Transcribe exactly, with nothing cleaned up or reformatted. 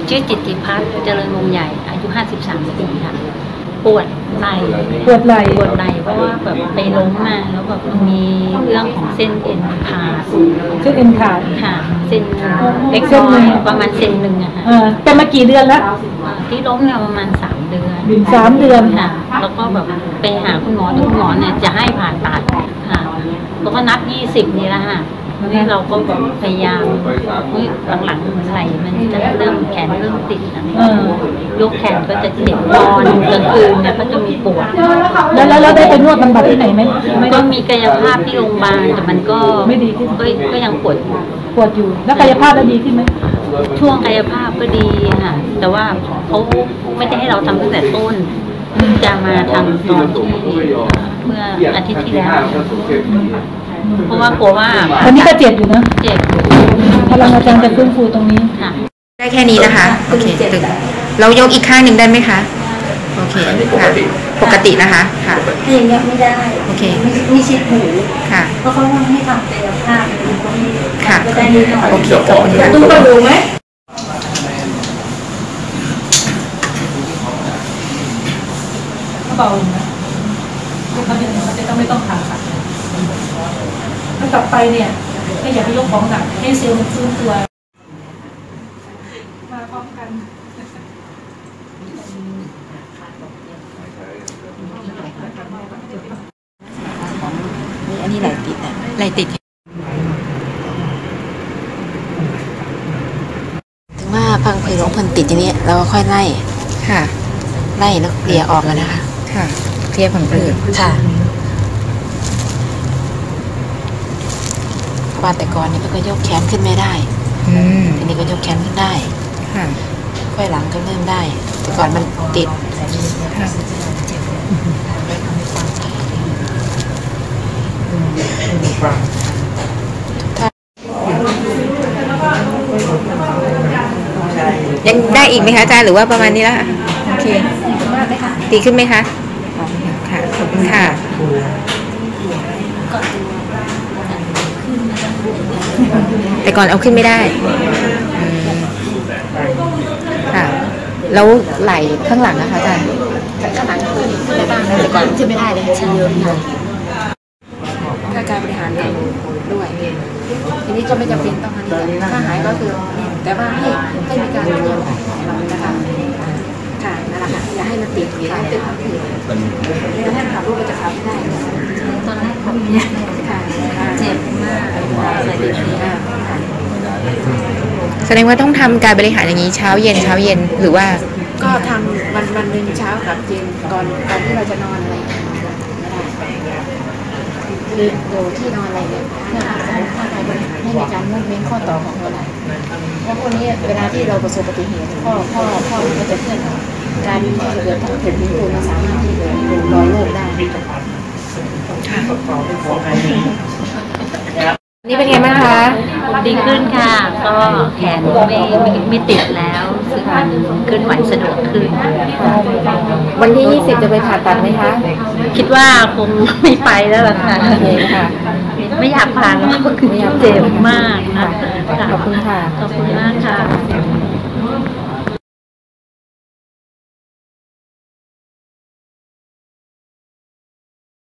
ชื่อจิตติพัฒน์เจริญวงใหญ่อายุห้าสิบสามปีค่ะปวดไหล่ปวดไหล่ปวดไหล่เพราะว่าแบบไปล้มมาแล้วแบบมีเรื่องของเส้นเอ็นขาดเส้นเอ็นขาดค่ะเส้นเล็กน้อยประมาณเซนหนึ่งอะค่ะเป็นมากี่เดือนแล้วที่ล้มเนี่ยประมาณสามเดือนสามเดือนค่ะแล้วก็แบบไปหาคุณหมอคุณหมอเนี่ยจะให้ผ่าตัดค่ะแล้วก็นัดยี่สิบนี่แหละค่ะนี่เราก็แบบพยายามหลังๆไหล่มันจะเริ่มแขนเริ่มติดอะไรยกแขนก็จะเจ็บนอนกลางคืนเนี่ยก็จะมีปวดแล้วแล้วได้ไปนวดบำบัดที่ไหนไหมก็มีกายภาพที่โรงพยาบาลแต่มันก็ไม่ดีขึ้นก็ก็ยังปวดปวดอยู่แล้วกายภาพแล้วดีขึ้นไหมช่วงกายภาพก็ดีค่ะแต่ว่าเขาไม่ได้ให้เราทำตั้งแต่ต้นจะมาทำตอนที่เมื่ออาทิตย์ที่แล้วเพราะว่ากลัวว่าตอนนี้ก็เจ็บอยู่นะเจ็บพลังอาจารย์จะฟื้นฟูตรงนี้ค่ะได้แค่นี้นะคะโอเคตึงเรายกอีกข้างหนึ่งได้ไหมคะโอเคค่ะปกตินะคะค่ะถ้าอย่างเงี้ยไม่ได้โอเคไม่ชิดหูค่ะเพราะเขาต้องให้ทำกายภาพก็ไม่ค่ะก็ได้นิดหน่อยโอเคขอบคุณค่ะตู้ก็ดูไหมก็เบานะเขาจะเขาจะต้องไม่ต้องผ่าตัดถ้ากลับไปเนี่ยก็อย่าไปยกของหนักให้เซลล์มันฟื้นตัวมาพร้อมกันอันนี้ไหลติดอ่ะไหลติดถึงว่าพังผืดของคนติดอย่างนี้เราค่อยไล่ค่ะไล่แล้วเคลียร์ออกแล้วนะคะค่ะเคลียร์ผังผืดค่ะว่าแต่ก่อนนี่ก็ยกแขนขึ้นไม่ได้ทีนี้ก็ยกแขนขึ้นได้ค่ะค่อยหลังก็เริ่มได้แต่ก่อนมันติดยังได้อีกไหมคะอาจารย์หรือว่าประมาณนี้แล้วโอเคดีขึ้นไหมคะค่ะขอบคุณค่ะแต่ก่อนเอาขึ้นไม่ได้ค่ะแล้วไหล่ข้างหลังนะคะอาจารย์ข้างหลังขึ้นได้บ้างนะแต่ก่อนขึ้นไม่ได้เลยใช้เยอะค่ะถ้าการบริหารด้วยทีนี้ก็ไม่จำเป็นต้องอันนี้ถ้าหายก็คือแต่ว่าให้ให้มีการเยี่ยมนะคะค่ะนั่นแหละค่ะอย่าให้มันติดอย่าให้ติดความผิดไม่งั้นขับรถจะขับไม่ได้ตอนแรกผมเนี่ยเจ็บมากใส่ดีแสดงว่าต้องทำการบริหารอย่างนี้เช้าเย็นเช้าเย็นหรือว่าก็ทำวันวันหนึ่งเช้ากับเย็นก่อนก่อนที่เราจะนอนอะไรไม่ได้คืออยู่ที่นอนอะไรเนี่ยเพื่อสร้างร่างกายให้มีการมุ่งเน้นข้อต่อของหัวไหล่เพราะคนนี้เวลาที่เราประสบอุบัติเหตุข้อข้อข้อมันจะเคลื่อนการเกิดทั้งผืนผิวมันสามารถที่จะรอยโรคได้นี่เป็นไงบ้างคะดีขึ้นค่ะก็แขนไม่ไม่ไม่ติดแล้วสึกมันเคลื่อนไหวสะดวกขึ้นวันที่ยี่สิบจะไปผ่าตัดไหมคะคิดว่าคงไม่ไปแล้วล่ะค่ะไม่อยากผ่าแล้วก็คือเจ็บมากนะขอบคุณค่ะขอบคุณมากค่ะ